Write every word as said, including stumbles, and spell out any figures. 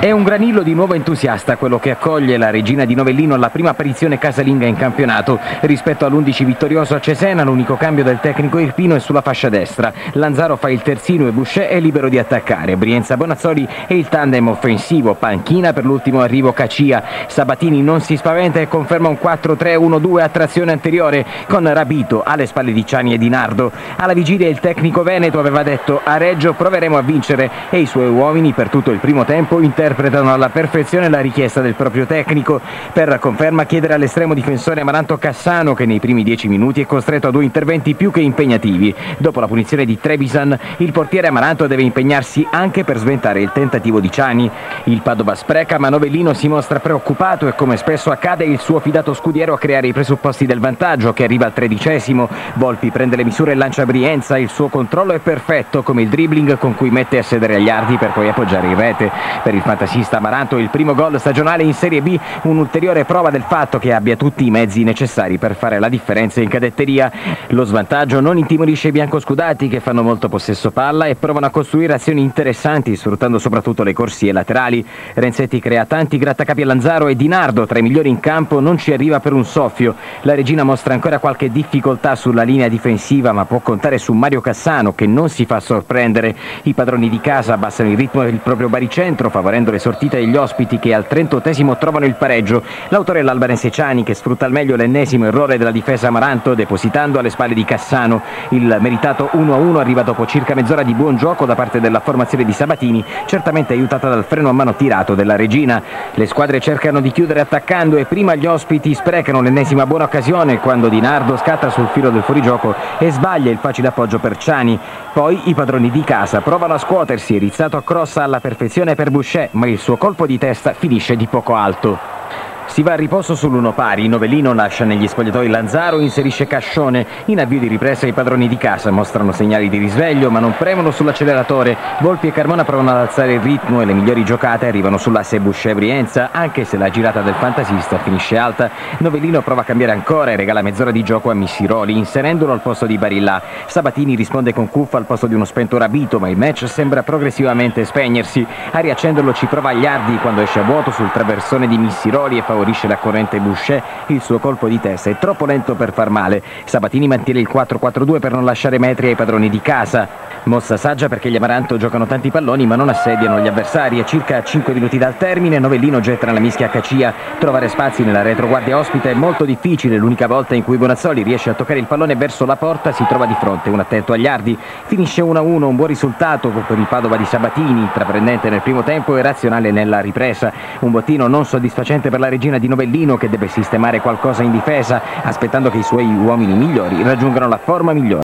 È un granillo di nuovo entusiasta quello che accoglie la regina di Novellino alla prima apparizione casalinga in campionato. Rispetto all'undici vittorioso a Cesena, l'unico cambio del tecnico irpino è sulla fascia destra. Lanzaro fa il terzino e Boucher è libero di attaccare. Brienza-Bonazzoli è il tandem offensivo, panchina per l'ultimo arrivo Cacia. Sabatini non si spaventa e conferma un quattro tre uno due a trazione anteriore con Rabito alle spalle di Ciani e Di Nardo. Alla vigilia il tecnico veneto aveva detto: a Reggio proveremo a vincere, e i suoi uomini per tutto il primo tempo interpretano alla perfezione la richiesta del proprio tecnico. Per conferma chiedere all'estremo difensore Amaranto Cassano, che nei primi dieci minuti è costretto a due interventi più che impegnativi. Dopo la punizione di Trevisan, il portiere Amaranto deve impegnarsi anche per sventare il tentativo di Ciani. Il Padova spreca, ma Novellino si mostra preoccupato e, come spesso accade, il suo fidato scudiero a creare i presupposti del vantaggio, che arriva al tredicesimo. Volpi prende le misure e lancia Brienza. Il suo controllo è perfetto, come il dribbling con cui mette a sedere agli ardi per poi appoggiare in rete. Per il fantasista Amaranto il primo gol stagionale in Serie B, un'ulteriore prova del fatto che abbia tutti i mezzi necessari per fare la differenza in cadetteria. Lo svantaggio non intimorisce i biancoscudati, che fanno molto possesso palla e provano a costruire azioni interessanti, sfruttando soprattutto le corsie laterali. Renzetti crea tanti grattacapi a Lanzaro e Di Nardo, tra i migliori in campo, non ci arriva per un soffio. La regina mostra ancora qualche difficoltà sulla linea difensiva, ma può contare su Mario Cassano, che non si fa sorprendere. I padroni di casa abbassano il ritmo del proprio baricentro, favorendo le sortite degli ospiti, che al trentottesimo trovano il pareggio. L'autore è l'albanese Ciani, che sfrutta al meglio l'ennesimo errore della difesa Amaranto, depositando alle spalle di Cassano. Il meritato uno a uno arriva dopo circa mezz'ora di buon gioco da parte della formazione di Sabatini, certamente aiutata dal freno a mano tirato della regina. Le squadre cercano di chiudere attaccando e prima gli ospiti sprecano l'ennesima buona occasione, quando Di Nardo scatta sul filo del fuorigioco e sbaglia il facile appoggio per Ciani. Poi i padroni di casa provano a scuotersi, rizzato a cross alla perfezione per Boucher, ma il suo colpo di testa finisce di poco alto. Si va a riposo sull'uno pari. Novellino lascia negli spogliatoi Lanzaro, inserisce Cascione. In avvio di ripresa i padroni di casa mostrano segnali di risveglio, ma non premono sull'acceleratore. Volpi e Carmona provano ad alzare il ritmo e le migliori giocate arrivano sull'asse Boucher-Brienza, anche se la girata del fantasista finisce alta. Novellino prova a cambiare ancora e regala mezz'ora di gioco a Missiroli, inserendolo al posto di Barilla. Sabatini risponde con Cuffa al posto di uno spento Rabito, ma il match sembra progressivamente spegnersi. A riaccenderlo ci prova Agliardi quando esce a vuoto sul traversone di Missiroli e favorisce la corrente Boucher. Il suo colpo di testa è troppo lento per far male. Sabatini mantiene il quattro quattro due per non lasciare metri ai padroni di casa. Mossa saggia, perché gli Amaranto giocano tanti palloni ma non assediano gli avversari. A circa cinque minuti dal termine Novellino getta la mischia a Cacia. Trovare spazi nella retroguardia ospite è molto difficile. L'unica volta in cui Bonazzoli riesce a toccare il pallone verso la porta si trova di fronte un attento Agliardi. Finisce uno a uno, un buon risultato per il Padova di Sabatini, intraprendente nel primo tempo e razionale nella ripresa. Un bottino non soddisfacente per la regina di Novellino, che deve sistemare qualcosa in difesa, aspettando che i suoi uomini migliori raggiungano la forma migliore.